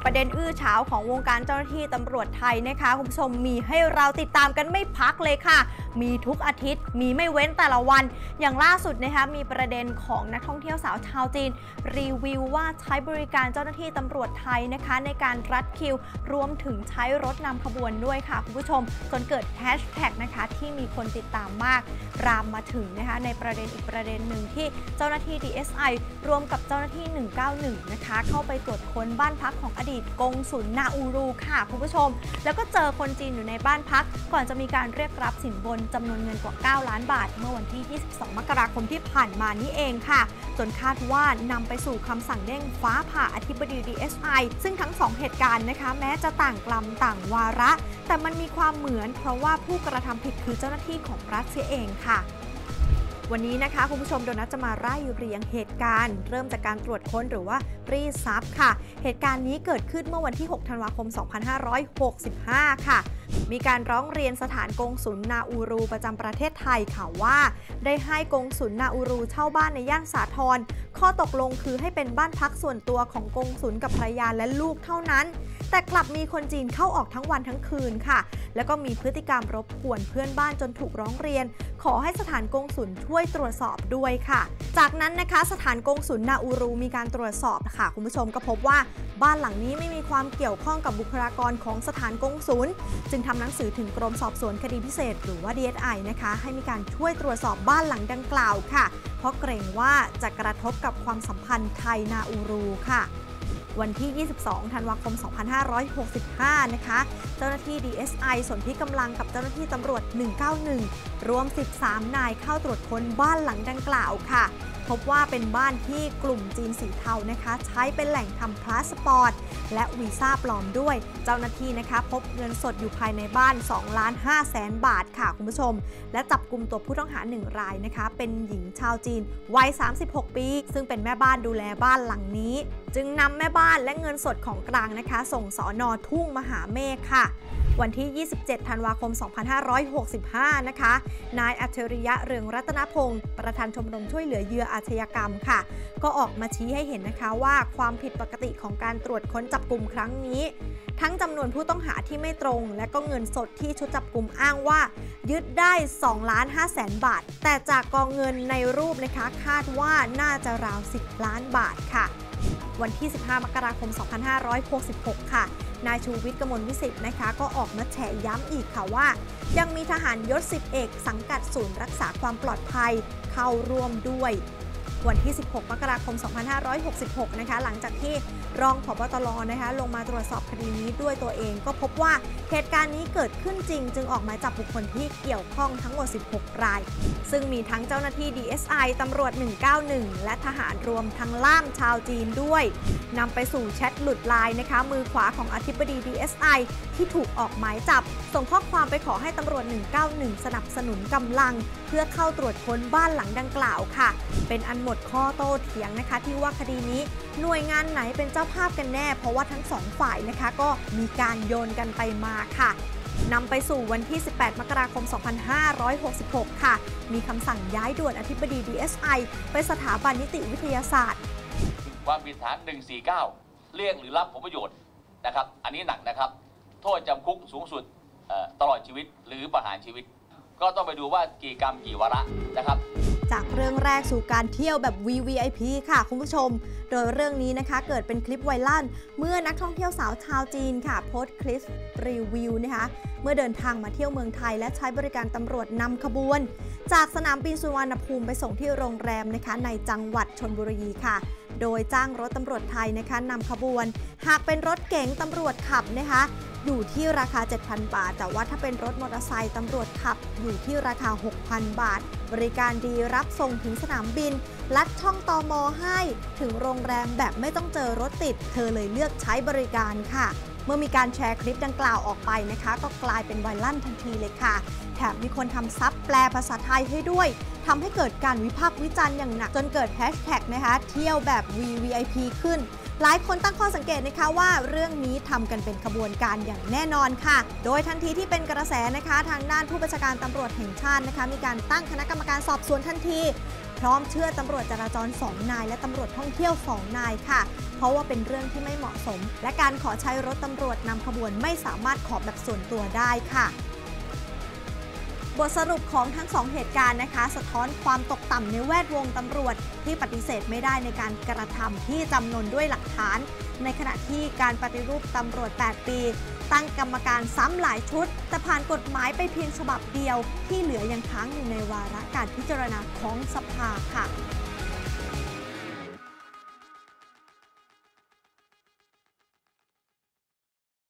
ประเด็นอื้อฉาวของวงการเจ้าหน้าที่ตำรวจไทยนะคะคุณผู้ชมมีให้เราติดตามกันไม่พักเลยค่ะมีทุกอาทิตย์มีไม่เว้นแต่ละวันอย่างล่าสุดนะคะมีประเด็นของนักท่องเที่ยวสาวชาวจีนรีวิวว่าใช้บริการเจ้าหน้าที่ตำรวจไทยนะคะในการรัดคิวรวมถึงใช้รถนำขบวนด้วยค่ะคุณผู้ชมจนเกิดแฮชแท็กนะคะที่มีคนติดตามมากรามมาถึงนะคะในประเด็นอีกประเด็นหนึ่งที่เจ้าหน้าที่ DSI รวมกับเจ้าหน้าที่191นะคะเข้าไปตรวจค้นบ้านพักของอดีตกงสุลนาอูรูค่ะคุณผู้ชมแล้วก็เจอคนจีนอยู่ในบ้านพักก่อนจะมีการเรียกรับสินบนจำนวนเงินกว่า9ล้านบาทเมื่อวันที่22มกราคมที่ผ่านมานี้เองค่ะจนคาดว่านำไปสู่คำสั่งเด้งฟ้าผ่าอธิบดี DSI ซึ่งทั้ง2เหตุการณ์นะคะแม้จะต่างกลัมต่างวาระแต่มันมีความเหมือนเพราะว่าผู้กระทำผิดคือเจ้าหน้าที่ของรัฐเสียเองค่ะวันนี้นะคะคุณผู้ชมโดนัทจะมาไล่เรียงเหตุการณ์เริ่มจากการตรวจค้นหรือว่ารีดทรัพย์ค่ะเหตุการณ์นี้เกิดขึ้นเมื่อวันที่6ธันวาคม2565ค่ะมีการร้องเรียนสถานกงสุลนาอูรูประจำประเทศไทยค่ะว่าได้ให้กงสุลนาอูรูเช่าบ้านในย่านสาทรข้อตกลงคือให้เป็นบ้านพักส่วนตัวของกงสุลกับภรรยาและลูกเท่านั้นแต่กลับมีคนจีนเข้าออกทั้งวันทั้งคืนค่ะแล้วก็มีพฤติกรรมรบกวนเพื่อนบ้านจนถูกร้องเรียนขอให้สถานกงสุลช่วยตรวจสอบด้วยค่ะจากนั้นนะคะสถานกงสุลนาอูรูมีการตรวจสอบค่ะคุณผู้ชมก็พบว่าบ้านหลังนี้ไม่มีความเกี่ยวข้องกับบุคลากรของสถานกงสุลจึงทำหนังสือถึงกรมสอบสวนคดีพิเศษหรือว่า DSI นะคะให้มีการช่วยตรวจสอบบ้านหลังดังกล่าวค่ะเพราะเกรงว่าจะกระทบกับความสัมพันธ์ไทยนาอูรูค่ะวันที่ 22 ธันวาคม 2565 นะคะเจ้าหน้าที่ DSI สนธิกำลังกับเจ้าหน้าที่ตำรวจ 191 รวม 13 นายเข้าตรวจค้นบ้านหลังดังกล่าวค่ะพบว่าเป็นบ้านที่กลุ่มจีนสีเทานะคะใช้เป็นแหล่งทำพาสปอร์ตและวีซ่าปลอมด้วยเจ้าหน้าที่นะคะพบเงินสดอยู่ภายในบ้าน 2,500,000 บาทค่ะคุณผู้ชมและจับกุมตัวผู้ต้องหา1รายนะคะเป็นหญิงชาวจีนวัย 36 ปีซึ่งเป็นแม่บ้านดูแลบ้านหลังนี้จึงนำแม่บ้านและเงินสดของกลางนะคะส่งสน.ทุ่งมหาเมฆค่ะวันที่ 27 ธันวาคม 2565 นะคะนายอัจฉริยะเรืองรัตนพงศ์ประธานชมรมช่วยเหลือเหยื่ออาชญากรรมค่ะก็ออกมาชี้ให้เห็นนะคะว่าความผิดปกติของการตรวจค้นจับกุมครั้งนี้ทั้งจำนวนผู้ต้องหาที่ไม่ตรงและก็เงินสดที่ชุดจับกุมอ้างว่ายึดได้ 2,500,000 บาทแต่จากกองเงินในรูปนะคะคาดว่าน่าจะราว 10 ล้านบาทค่ะวันที่ 15 มกราคม 2566 ค่ะนายชูวิทย์ กมลวิสิทธิ์นะคะก็ออกมาแฉย้ำอีกค่ะว่ายังมีทหารยศ10 เอกสังกัดศูนย์รักษาความปลอดภัยเข้าร่วมด้วยวันที่ 16 มกราคม 2566 นะคะหลังจากที่รองผบ.ตร.นะคะลงมาตรวจสอบคดีนี้ด้วยตัวเองก็พบว่าเหตุการณ์นี้เกิดขึ้นจริงจึงออกหมายจับบุคคลที่เกี่ยวข้องทั้งหมด 16 รายซึ่งมีทั้งเจ้าหน้าที่ DSI ตำรวจ 191 และทหารรวมทั้งล่ามชาวจีนด้วยนำไปสู่แชทหลุดไลน์นะคะมือขวาของอธิบดี DSI ที่ถูกออกหมายจับส่งข้อความไปขอให้ตำรวจ 191 สนับสนุนกำลังเพื่อเข้าตรวจค้นบ้านหลังดังกล่าวค่ะเป็นอันหมดข้อโต้เถียงนะคะที่ว่าคดีนี้หน่วยงานไหนเป็นเจ้าภาพกันแน่เพราะว่าทั้งสองฝ่ายนะคะก็มีการโยนกันไปมาค่ะนำไปสู่วันที่ 18 มกราคม 2566 ค่ะมีคำสั่งย้ายด่วนอธิบดี DSI ไปสถาบันนิติวิทยาศาสตร์ความผิดฐาน 149 เรียกหรือรับผลประโยชน์นะครับอันนี้หนักนะครับโทษจำคุกสูงสุดตลอดชีวิตหรือประหารชีวิตก็ต้องไปดูว่ากี่กรรมกี่วาระนะครับจากเรื่องแรกสู่การเที่ยวแบบ VVIP ค่ะคุณผู้ชมโดยเรื่องนี้นะคะเกิดเป็นคลิปไวรัลเมื่อนักท่องเที่ยวสาวชาวจีนค่ะโพสต์คลิปรีวิวนะคะเมื่อเดินทางมาเที่ยวเมืองไทยและใช้บริการตำรวจนำขบวนจากสนามบินสุวรรณภูมิไปส่งที่โรงแรมนะคะในจังหวัดชลบุรีค่ะโดยจ้างรถตำรวจไทยนะคะนำขบวนหากเป็นรถเก๋งตำรวจขับนะคะอยู่ที่ราคา 7,000 บาทแต่ว่าถ้าเป็นรถมอเตอร์ไซค์ตำรวจขับอยู่ที่ราคา 6,000 บาทบริการดีรับส่งถึงสนามบินลัดช่องตม.ให้ถึงโรงแรมแบบไม่ต้องเจอรถติดเธอเลยเลือกใช้บริการค่ะเมื่อมีการแชร์คลิปดังกล่าวออกไปนะคะก็กลายเป็นไวรัลทันทีเลยค่ะแถมมีคนทำซับแปลภาษาไทยให้ด้วยทำให้เกิดการวิพากษ์วิจารณ์อย่างหนักจนเกิดแฮชแท็กนะคะเที่ยวแบบ VVIP ขึ้นหลายคนตั้งข้อสังเกตนะคะว่าเรื่องนี้ทำกันเป็นขบวนการอย่างแน่นอนค่ะโดยทันทีที่เป็นกระแสนะคะทางด้านผู้บัญชาการตำรวจแห่งชาตินะคะมีการตั้งคณะกรรมการสอบสวนทันทีพร้อมเชื่อตำรวจจราจร2 นายและตำรวจท่องเที่ยว2 นายค่ะเพราะว่าเป็นเรื่องที่ไม่เหมาะสมและการขอใช้รถตำรวจนำขบวนไม่สามารถขอแบบส่วนตัวได้ค่ะบทสรุปของทั้ง2 เหตุการณ์นะคะสะท้อนความตกต่ำในแวดวงตำรวจที่ปฏิเสธไม่ได้ในการกระทำที่จำนวนด้วยหลักฐานในขณะที่การปฏิรูปตำรวจ8 ปีตั้งกรรมการซ้ำหลายชุดแต่ผ่านกฎหมายไปเพียงฉบับเดียวที่เหลือยังค้างอยู่ในวาระการพิจารณาของสภาค่ะ